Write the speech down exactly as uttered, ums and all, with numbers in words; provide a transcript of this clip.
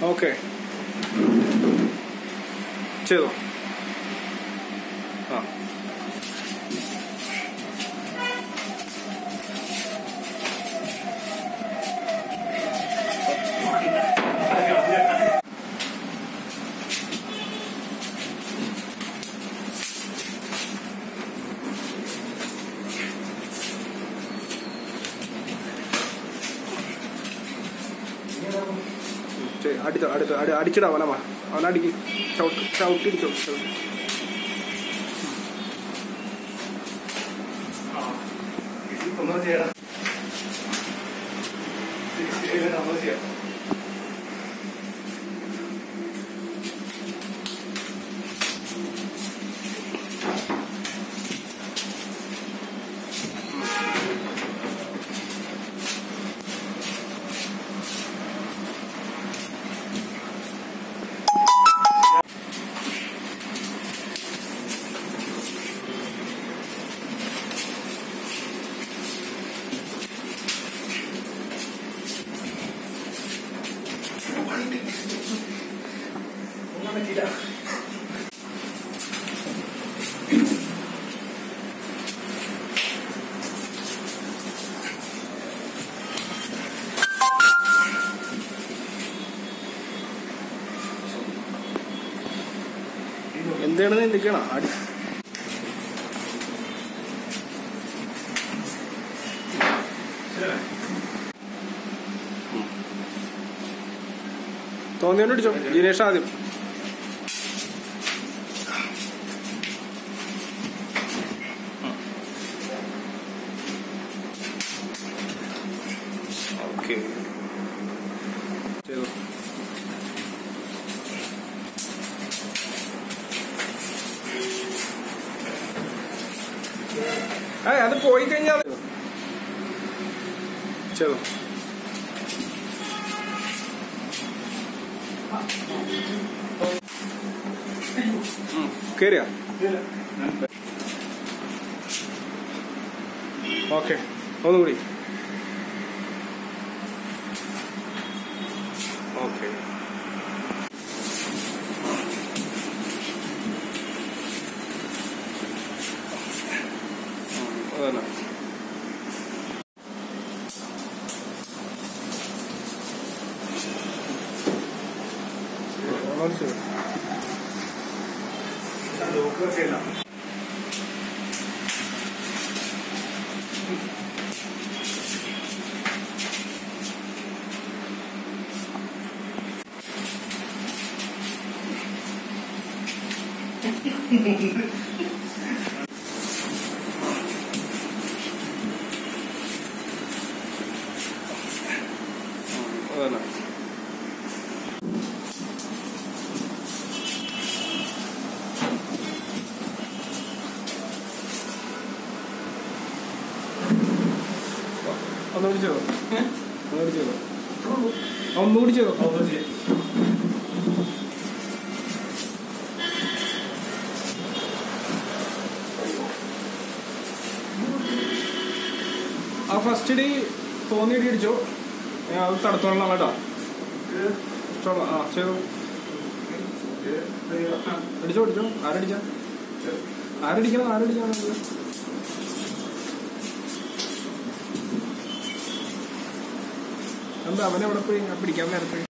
Okay ചെയ്തോ. ആ അടിച്ചോ അടുത്ത് അടി അടിച്ചിടാ അവനമ്മ അവനടിക്ക് ചവിട്ട് ചവിട്ടിടിച്ചോ ചവിട്ടി എന്താണെന്ന് നിൽക്കണ അടി തോന്നിയോണ്ട് അടിച്ചോ ജിനേഷ് ആദ്യം. ഓക്കെ ചെയ്തു. ഏ അത് പോയി കഴിഞ്ഞാൽ ചെയ്തു. കേറിയാ ഓക്കെ ഒന്നുകൂടി ഓക്കെ അതല്ല അതല്ല ഒന്നുകൂടി ചെയ്തോ ഒന്നുകൂടി ചെയ്തോ ഒന്നുകൂടി ചെയ്തോ ആ ഫസ്റ്റ് ഡി തോന്നിയടി അടിച്ചോ. അത് തടുത്തോളാം കേട്ടോ. ആ ചെയ്തോ അടിച്ചോ അടിച്ചോ. ആരടിച്ചാ ആരടിക്കണം ആരടിക്കണം എന്താ അവനെവിടെ പോയി പിടിക്കാൻ നേരത്തെ